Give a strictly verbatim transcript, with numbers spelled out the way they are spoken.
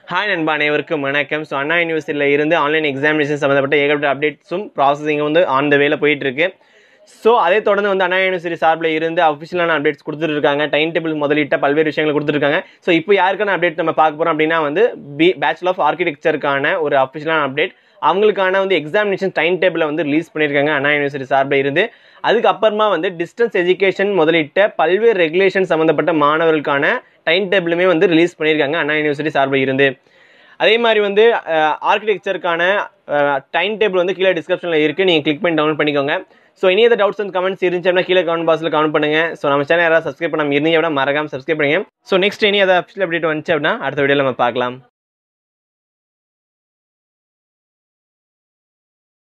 Hi நண்பா, அனைவருக்கும் வணக்கம். ஸோ அண்ணா யூனிவர்சிட்டியில் இருந்து ஆன்லைன் எக்ஸாமினேஷன் சம்மந்தப்பட்ட ஏகப்பட்ட அப்டேட்ஸும் ப்ராசஸிங் வந்து ஆன் த வேல போயிட்டு இருக்கு. ஸோ அதை தொடர்ந்து வந்து அண்ணா யூனிவர்சிட்டி சார்பில் இருந்து அஃபிஷியலான அப்டேட்ஸ் கொடுத்துருக்காங்க. டைம் டேபிள் முதலிட்ட பல்வேறு விஷயங்கள் கொடுத்துருக்காங்க. ஸோ இப்போ யாருக்கான அப்டேட் நம்ம பார்க்க போகிறோம் அப்படின்னா வந்து பி பேச்சுலர் ஆஃப் ஆர்கிடெக்சருக்கான ஒரு அஃபிஷியலான அப்டேட். அவங்களுக்கான வந்து எக்ஸாமினேஷன் டைம் டேபிளை வந்து ரிலீஸ் பண்ணியிருக்காங்க அண்ணா யூனிவர்சிட்டி சார்பில் இருந்து. அதுக்கப்புறமா வந்து டிஸ்டன்ஸ் எஜுகேஷன் முதலிட்ட பல்வேறு ரெகுலேஷன் சம்மந்தப்பட்ட மாணவர்களுக்கான டைம் டேபிளுமே வந்து ரிலீஸ் பண்ணியிருக்காங்க அண்ணா யூனிவர்சிட்டி சார்பில் இருந்து. அதே மாதிரி வந்து ஆர்கிடெக்சருக்கான டைம் டேபிள் வந்து கீழே டிஸ்கிரிப்ஷனில் இருக்குது, நீங்கள் கிளிக் பண்ணி டவுன்லோட் பண்ணிக்கோங்க. ஸோ இனி எதாவது டவுட்ஸ் அண்ட் கமெண்ட்ஸ் இருந்துச்சு அப்படின்னா கீழே கமெண்ட் பாக்ஸில் கமெண்ட் பண்ணுங்கள். ஸோ நம்ம சேனல் யாராவது சப்ஸ்கிரைப் பண்ணாமல் இருந்தீங்க அப்படின்னா மறக்காம சப்ஸ்கிரைப் பண்ணுங்க. ஸோ நெக்ஸ்ட் இனி எதாவது அஃபிஷியல் அப்டேட் வந்துச்சு அப்படின்னா அடுத்த வீடியோவில் நம்ம பார்க்கலாம்.